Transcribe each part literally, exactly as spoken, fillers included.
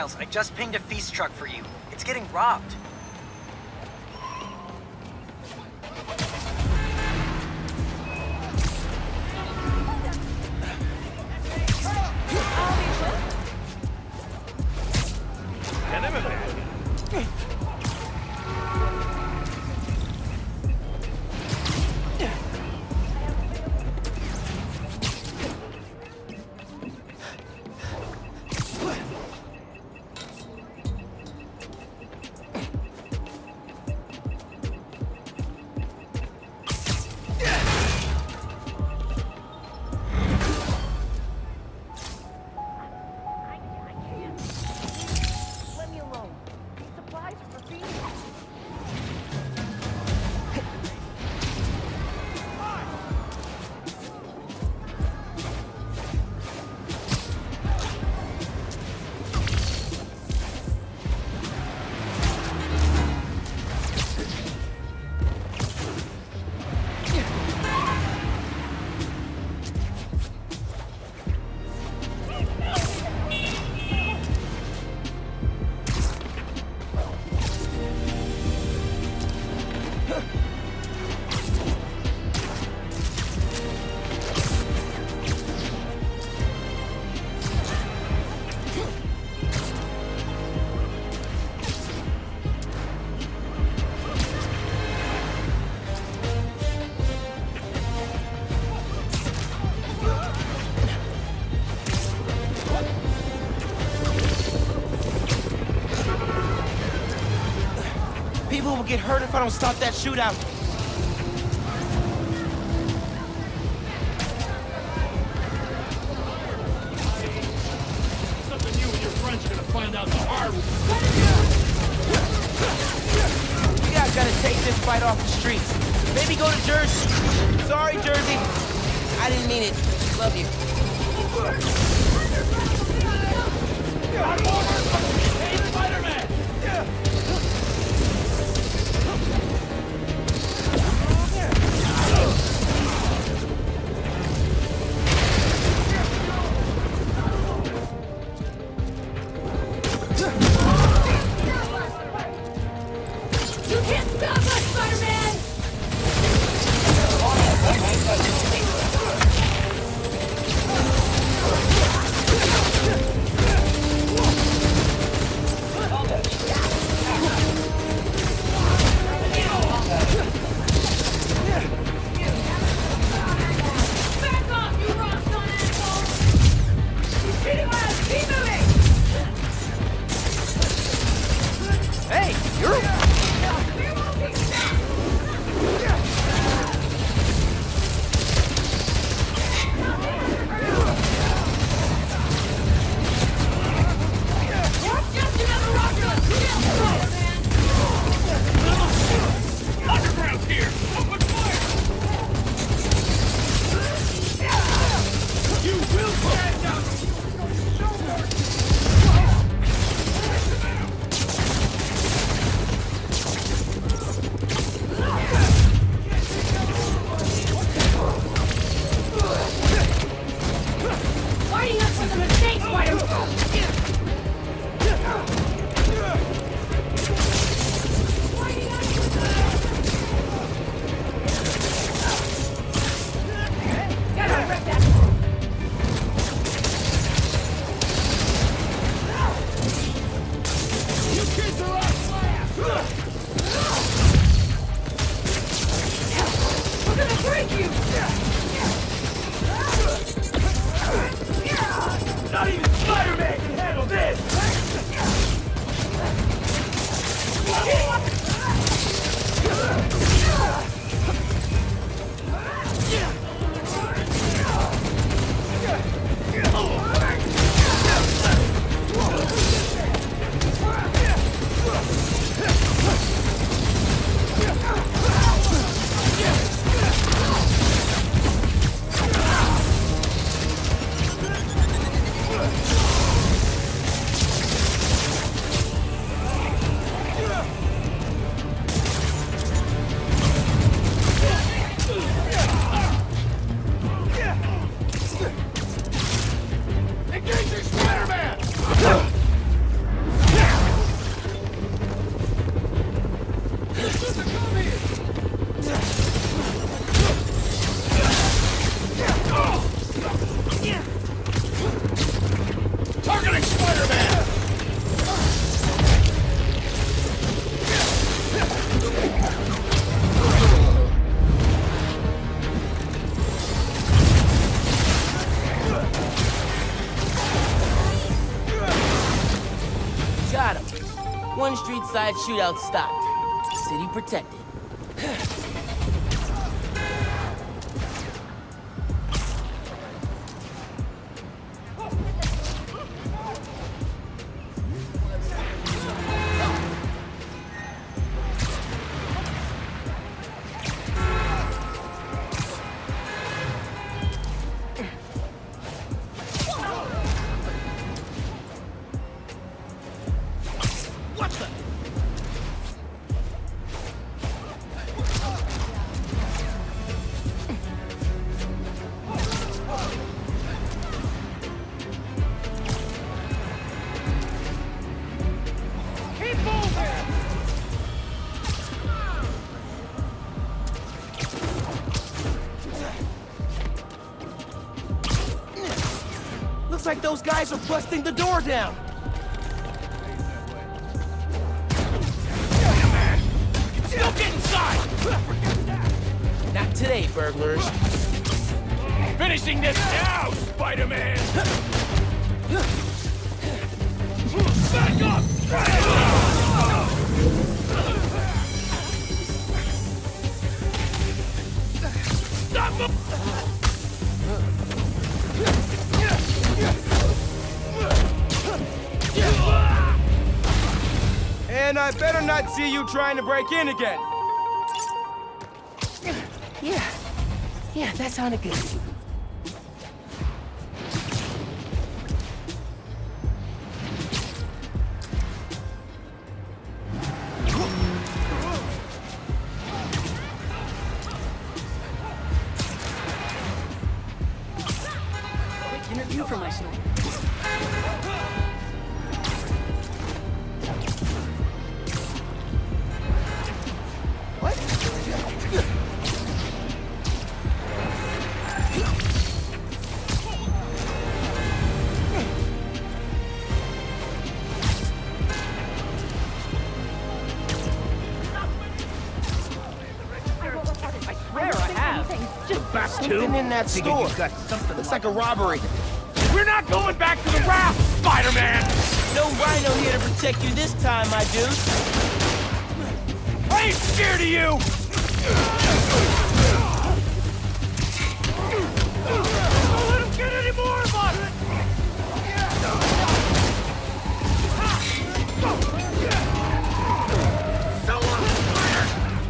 Miles, I just pinged a feast truck for you. It's getting robbed. People will get hurt if I don't stop that shootout. Something you and your friends are gonna find out the hard way. You guys gotta take this fight off the streets. Maybe go to Jersey. Sorry, Jersey. I didn't mean it. Love you. Hey, Spider-Man! You can't stop us, Spider-Man! Targeting Spider-Man! Got him. One street side shootout stopped. City protected. Looks like those guys are busting the door down. Still get inside! Not today, burglars. Finishing this now, Spider-Man! Back up! Stop him! And I better not see you trying to break in again. Yeah. Yeah, that sounded good. Quick interview for my story. Back Something in that store. Looks like a robbery. We're not going back to the raft, Spider-Man! No rhino here to protect you this time, my dude. I ain't scared of you! Don't let him get any more of us! So on fire!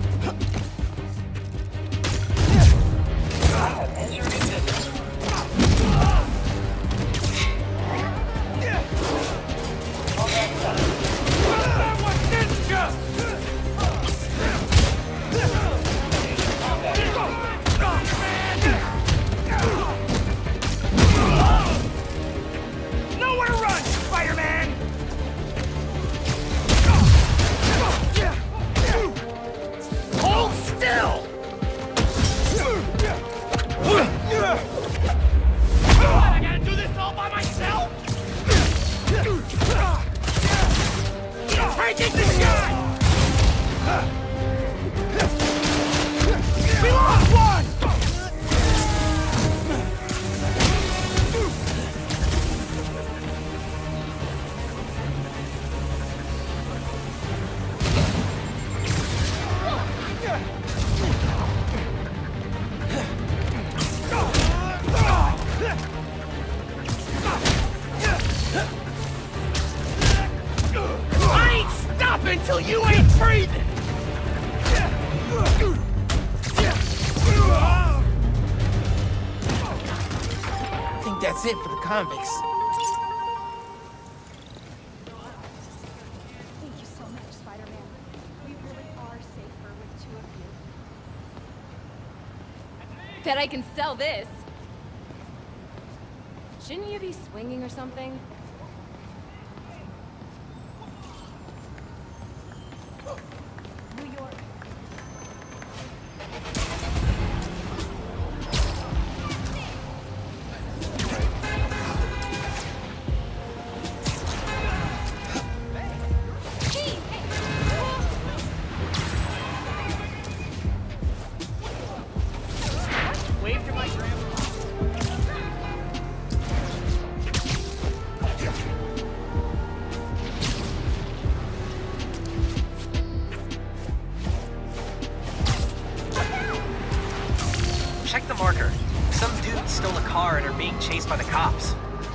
Nowhere to run, Spider-Man! Hold still! I gotta do this all by myself? Taking the shot! We lost one! I ain't stopping until you ain't breathing! I think that's it for the convicts. Thank you so much, Spider-Man. We really are safer with two of you. Bet I can sell this. Shouldn't you be swinging or something? New York, check the marker. Some dude stole a car and are being chased by the cops.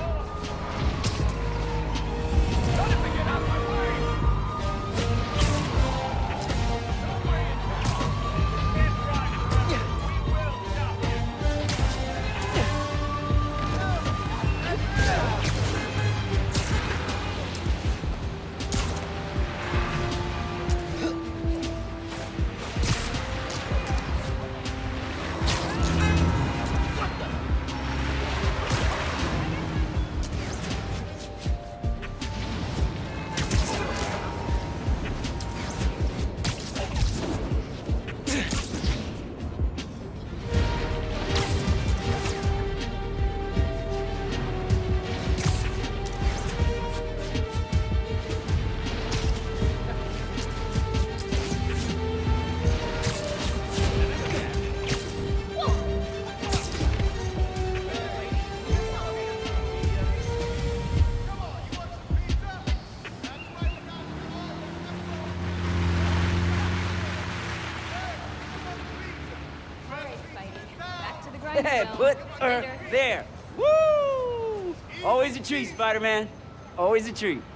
Yeah, put her there. Woo! Always a treat, Spider-Man. Always a treat.